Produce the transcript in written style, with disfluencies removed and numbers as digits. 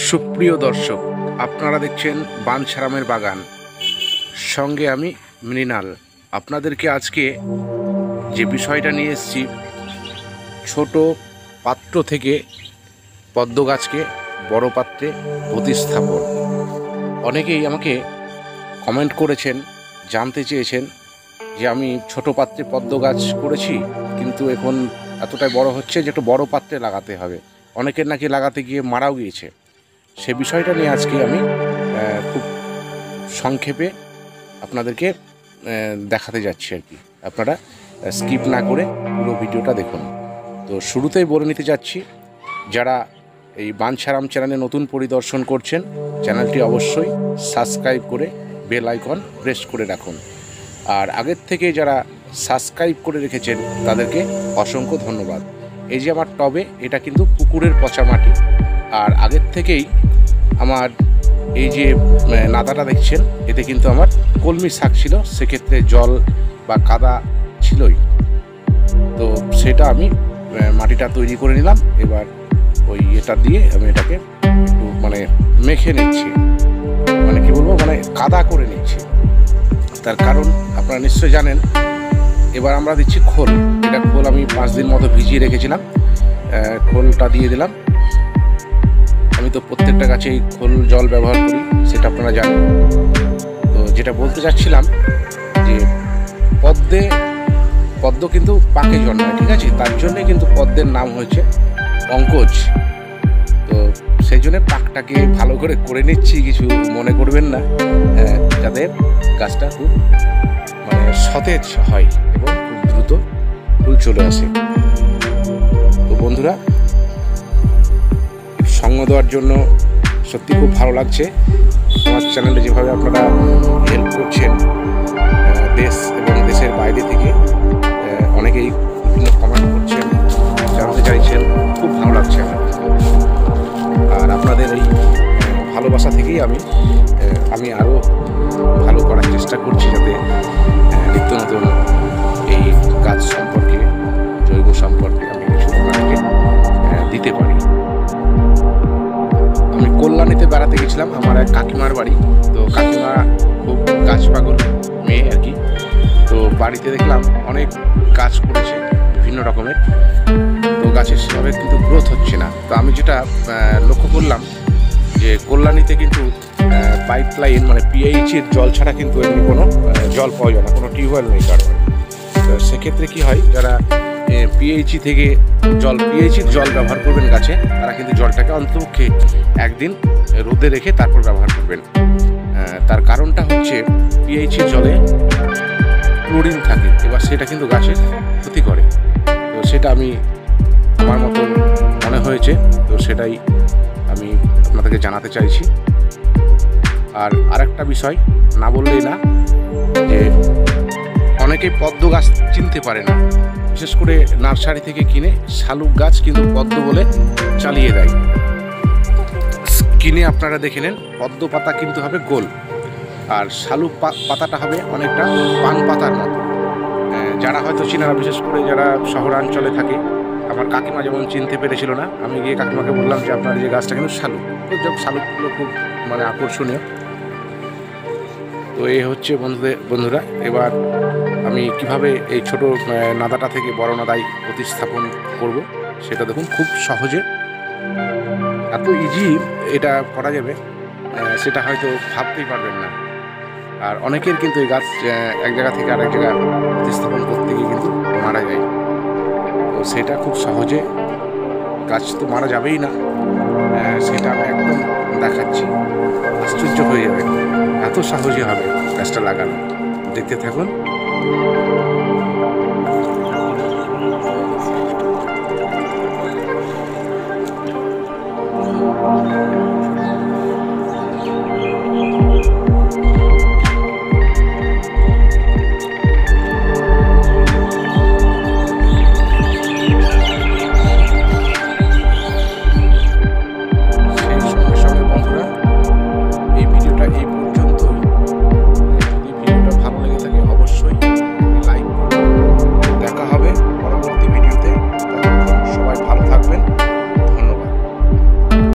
সুপ্রিয় দর্শক, আপনারা দেখছেন বাঞ্ছারামের বাগান, সঙ্গে আমি মৃণাল। আপনাদেরকে আজকে যে বিষয়টা নিয়ে এসেছি, ছোট পাত্র থেকে পদ্ম গাছকে বড় পাত্রে প্রতিস্থাপন। অনেকেই আমাকে কমেন্ট করেছেন, জানতে চেয়েছেন যে আমি ছোট পাত্রে পদ্ম গাছ করেছি, কিন্তু এখন এতটাই বড় হচ্ছে যে একটু বড় পাত্রে লাগাতে হবে। অনেকের নাকি লাগাতে গিয়ে মারাও গিয়েছে। সে বিষয়টা নিয়ে আজকে আমি খুব সংক্ষেপে আপনাদেরকে দেখাতে যাচ্ছি আর কি। আপনারা স্কিপ না করে পুরো ভিডিওটা দেখুন। তো শুরুতেই বলে নিতে যাচ্ছি, যারা এই বাঞ্ছারাম চ্যানেলে নতুন পরিদর্শন করছেন, চ্যানেলটি অবশ্যই সাবস্ক্রাইব করে বেল আইকন প্রেস করে রাখুন। আর আগের থেকে যারা সাবস্ক্রাইব করে রেখেছেন তাদেরকে অসংখ্য ধন্যবাদ। এই যে আমার টবে, এটা কিন্তু পুকুরের পচা মাটি। আর আগের থেকেই আমার এই যে নাদাটা দেখছেন, এতে কিন্তু আমার কলমি শাক ছিল, সেক্ষেত্রে জল বা কাদা ছিলই। তো সেটা আমি মাটিটা তৈরি করে নিলাম। এবার ওই এটা দিয়ে আমি এটাকে একটু মেখে নিচ্ছি, কি বলবো, কাদা করে নিচ্ছি। তার কারণ আপনারা নিশ্চয়ই জানেন। এবার আমরা দিচ্ছি খোল। এটা খোল আমি 5 দিন মতো ভিজিয়ে রেখেছিলাম, খোলটা দিয়ে দিলাম। আমি তো প্রত্যেকটা গাছেই খোল জল ব্যবহার করি, সেটা আপনারা জানেন। তো যেটা বলতে চাচ্ছিলাম যে পদ্ম কিন্তু পাকে জন্মায়, ঠিক আছে? তার জন্যে কিন্তু পদ্মের নাম হয়েছে পঙ্কজ। তো সেই জন্য পাকটাকে ভালো করে করে নিচ্ছি, কিছু মনে করবেন না, যাতে গাছটা খুব সতেজ হয় এবং খুব দ্রুত ফুল চলে আসে। তো বন্ধুরা, সঙ্গ দেওয়ার জন্য সত্যি খুব ভালো লাগছে। আমার চ্যানেলে যেভাবে আপনারা হেল্প করছেন, দেশ এবং দেশের বাইরে থেকে অনেকেই বিভিন্ন কমেন্ট করছেন, জানতে চাইছেন, খুব ভালো লাগছে আমার। আর আপনাদের এই ভালোবাসা থেকেই আমি আরও ভালো করার চেষ্টা করছি, যাতে নিত্য নতুন এই গাছ সম্পর্কে, জৈব সম্পর্কে আমি কিছু আপনাদেরকে দিতে পারি। আমি কল্যাণীতে বেড়াতে গেছিলাম, আমার এক কাকিমার বাড়ি। তো কাকিমা খুব গাছ পাগল মেয়ে আর কি। তো বাড়িতে দেখলাম অনেক গাছ করেছে বিভিন্ন রকমের। তো গাছের সেভাবে কিন্তু গ্রোথ হচ্ছে না। তো আমি যেটা লক্ষ্য করলাম যে কল্যাণীতে কিন্তু পাইপ লাইন পিএইচের জল ছাড়া কিন্তু এমনি কোনো জল পাওয়া যায় না, কোনো টিউবওয়েল নেই কারণ। তো সেক্ষেত্রে কী হয়, যারা পিএইচি থেকে পিএইচির জল ব্যবহার করবেন গাছে, তারা কিন্তু জলটাকে অন্তপক্ষে একদিন রোদে রেখে তারপর ব্যবহার করবেন। তার কারণটা হচ্ছে পিএইচির জলে ক্লোরিন থাকে, এবার সেটা কিন্তু গাছের ক্ষতি করে। তো সেটা আমার মতন মনে হয়েছে, তো সেটাই আমি আপনাদেরকে জানাতে চাইছি। আর আরেকটা বিষয় না বললেই না, যে অনেকেই পদ্ম গাছ চিনতে পারে না, বিশেষ করে নার্সারি থেকে কিনে শালুক গাছ কিন্তু পদ্ম বলে চালিয়ে দেয়। কিনে আপনারা দেখে নেন, পদ্ম পাতা কিন্তু হবে গোল, আর শালুক পাতাটা হবে অনেকটা পান পাতার মতো। যারা হয়তো চিনারা, বিশেষ করে যারা শহরাঞ্চলে থাকে, আমার কাকিমা যেমন চিনতে পেরেছিল না, আমি গিয়ে কাকিমাকে বললাম যে আপনার যে গাছটা কিন্তু শালুক। তো শালুকগুলো খুব আকর্ষণীয়। তো এই হচ্ছে বন্ধুরা, এবার আমি কিভাবে এই ছোট নাদাটা থেকে বড় নাদায় প্রতিস্থাপন করব সেটা দেখুন। খুব সহজে, এত ইজি এটা করা যাবে, সেটা হয়তো ভাবতেই পারবেন না। আর অনেকের কিন্তু এই গাছ এক জায়গা থেকে আরেক জায়গা প্রতিস্থাপন করতে গিয়ে কিন্তু মারা যায়। তো সেটা খুব সহজে, গাছ তো মারা যাবেই না, সেটা আমি একদম দেখাচ্ছি। আশ্চর্য হয়ে যাবে, এত সহজে হবে গাছটা লাগানো। দেখতে থাকুন।